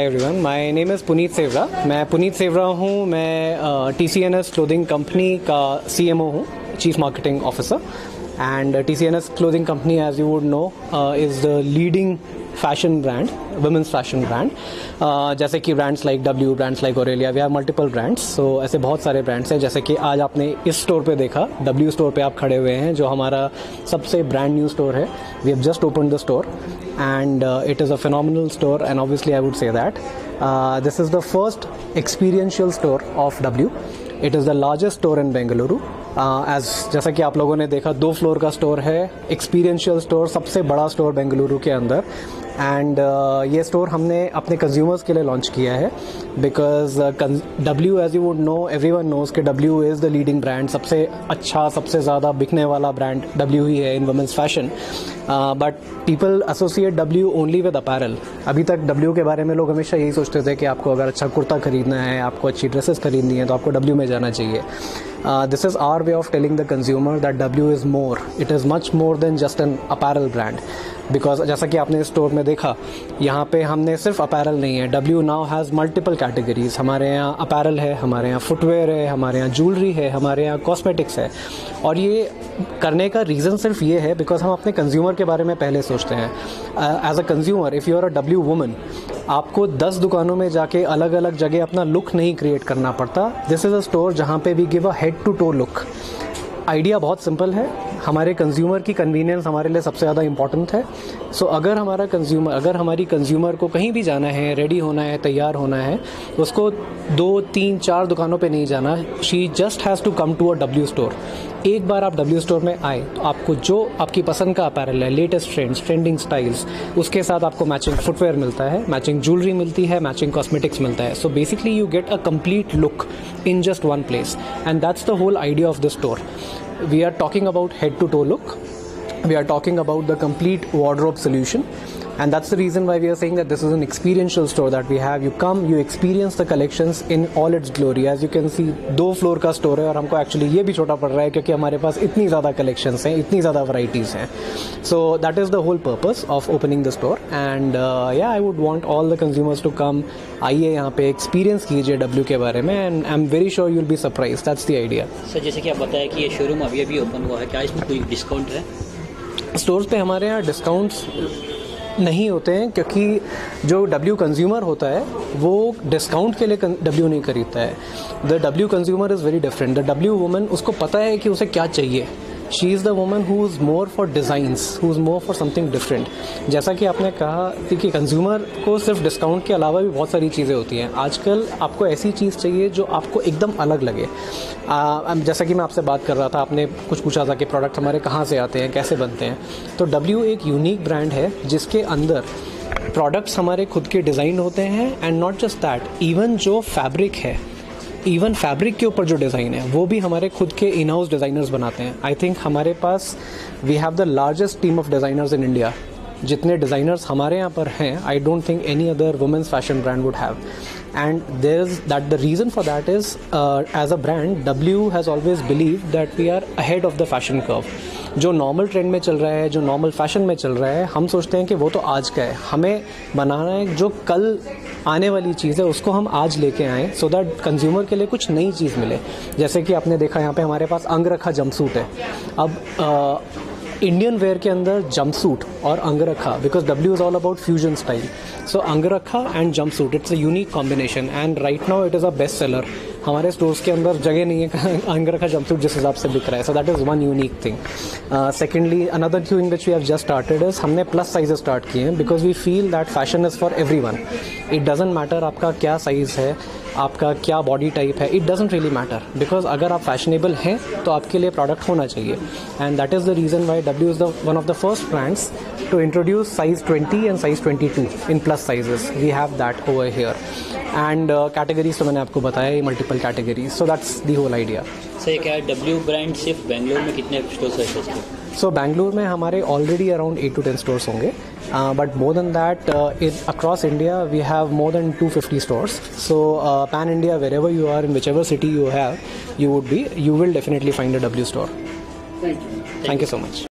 Everyone, my name is Puneet Sewra. मैं पुनीत सेवरा हूँ। मैं TCNS क्लोथिंग कंपनी का CMO हूँ, chief marketing officer. And TCNS clothing company, as you would know, is the leading fashion brand, women's fashion brand. जैसे कि brands like W, brands like Aurelia, we have multiple brands. So ऐसे बहुत सारे brands हैं। जैसे कि आज आपने इस स्टोर पे देखा, W स्टोर पे आप खड़े हुए हैं, जो हमारा सबसे ब्रांड न्यू स्टोर है। We have just opened the store and it is a phenomenal store, and obviously I would say that this is the first experiential store of W. It is the largest store in Bengaluru. जैसा कि आप लोगों ने देखा, 2 floor का store है, experiential store, सबसे बड़ा स्टोर बेंगलुरु के अंदर। एंड ये स्टोर हमने अपने कंज्यूमर्स के लिए लॉन्च किया है, because W, as you would know, everyone knows कि W is the leading brand. सबसे अच्छा, सबसे ज़्यादा बिकने वाला ब्रांड W ही है in women's fashion. But people associate W only with apparel. अभी तक W के बारे में लोग हमेशा यही सोचते थे कि आपको अगर अच्छा कुर्ता खरीदना है, आपको अच्छी ड्रेसेस खरीदनी है, तो आपको W में जाना चाहिए। This is our way of telling the consumer that W is more. It is much more than just an apparel brand. Because जैसा कि आपने स्टोर में देखा, यहाँ पे हमने सिर्फ अपैरल नहीं है, W now has multiple categories. हमारे यहाँ अपैरल है, हमारे यहाँ फुटवेयर है, हमारे यहाँ ज्वेलरी है, हमारे यहाँ कॉस्मेटिक्स है। और ये करने का रीज़न सिर्फ ये है बिकॉज हम अपने कंज्यूमर के बारे में पहले सोचते हैं। As a consumer, if you are a W woman, आपको 10 दुकानों में जाके अलग अलग जगह अपना लुक नहीं क्रिएट करना पड़ता। दिस इज़ अ स्टोर जहाँ पे we give a head to toe look. Idea बहुत सिंपल है, हमारे कंज्यूमर की कन्वीनियंस हमारे लिए सबसे ज़्यादा इंपॉर्टेंट है। सो अगर हमारी कंज्यूमर को कहीं भी जाना है, रेडी होना है, तैयार होना है, उसको 2, 3, 4 दुकानों पे नहीं जाना। She just has to come to a W store. एक बार आप W स्टोर में आए तो आपको जो आपकी पसंद का अपैरल है, लेटेस्ट ट्रेंड्स, ट्रेंडिंग स्टाइल्स, उसके साथ आपको मैचिंग फुटवेयर मिलता है, मैचिंग ज्वेलरी मिलती है, मैचिंग कॉस्मेटिक्स मिलता है। So basically you get a complete look in just one place, and that's the whole idea of the store. We are talking about head to toe look. We are talking about the complete wardrobe solution, and that's the reason why we are saying that this is an experiential store that we have. You come, you experience the collections in all its glory. As you can see, 2 floor का store है, और हमको actually ये भी छोटा पड़ रहा है क्योंकि हमारे पास इतनी ज़्यादा कलेक्शंस हैं, इतनी ज़्यादा वैराइटीज़ हैं। So that is the whole purpose of opening the store. And ya, I would want all the consumers to come. आइए यहाँ पे एक्सपीरियंस कीजिए W के बारे में, and I am very sure you will be surprise. That's the idea. Sir, जैसे कि आप बताया कि ये शोरूम अभी ओपन हुआ है, क्या इसमें कोई डिस्काउंट है? स्टोर्स पे हमारे यहाँ डिस्काउंट्स नहीं होते हैं, क्योंकि जो W कंज्यूमर होता है वो डिस्काउंट के लिए W नहीं खरीदता है। The W consumer is very different. The W woman, उसको पता है कि उसे क्या चाहिए। She is the woman who is more for designs, who is more for something different. जैसा कि आपने कहा कि कंज्यूमर को सिर्फ डिस्काउंट के अलावा भी बहुत सारी चीज़ें होती हैं। आजकल आपको ऐसी चीज़ चाहिए जो आपको एकदम अलग लगे। जैसा कि मैं आपसे बात कर रहा था, आपने कुछ पूछा था कि प्रोडक्ट हमारे कहाँ से आते हैं, कैसे बनते हैं। तो W एक यूनिक ब्रांड है जिसके अंदर प्रोडक्ट्स हमारे खुद के डिज़ाइन होते हैं। And not just that, even जो फैब्रिक है, इवन फैब्रिक के ऊपर जो डिज़ाइन है, वो भी हमारे खुद के इन हाउस डिज़ाइनर्स बनाते हैं। आई थिंक हमारे पास we have the largest team of designers in India. जितने डिज़ाइनर्स हमारे यहाँ पर हैं, I don't think any other women's fashion brand would have. And there is that, the reason for that is, as a brand W has always believe that we are ahead of the fashion curve. जो normal trend में चल रहा है, जो normal fashion में चल रहा है, हम सोचते हैं कि वो तो आज का है। हमें बनाना है जो कल आने वाली चीज़ है, उसको हम आज लेके आएँ, सो दैट कंज्यूमर के लिए कुछ नई चीज़ मिले। जैसे कि आपने देखा, यहाँ पे हमारे पास अंगरखा जंपसूट है। अब इंडियन वेयर के अंदर जंपसूट और angrakha, because W is all about fusion style. So angrakha and jumpsuit, it's a unique combination, and right now it is a best seller. हमारे स्टोर्स के अंदर जगह नहीं है अंगरखा जंपसूट जिस हिसाब से बिक रहा है। So that is one unique thing. Secondly, another thing which we have just started is, हमने प्लस साइज स्टार्ट किए हैं, because we feel that fashion is for everyone. It doesn't matter आपका क्या साइज़ है, आपका क्या बॉडी टाइप है, it doesn't really matter, because अगर आप फैशनेबल हैं तो आपके लिए प्रोडक्ट होना चाहिए। And that is the reason why W is the one of the first brands to introduce size 20 and size 22 in plus sizes. We have that over here. And categories तो मैंने आपको बताया ही, multiple categories. So that's the whole idea. Sir, क्या W brand सिर्फ बेंगलोर में कितने stores है इसके? So बेंगलोर में हमारे already around 8 to 10 stores होंगे. But more than that, across India we have more than 250 stores. So pan India, wherever you are, in whichever city you will definitely find a W store. Thank you. Thank you so much.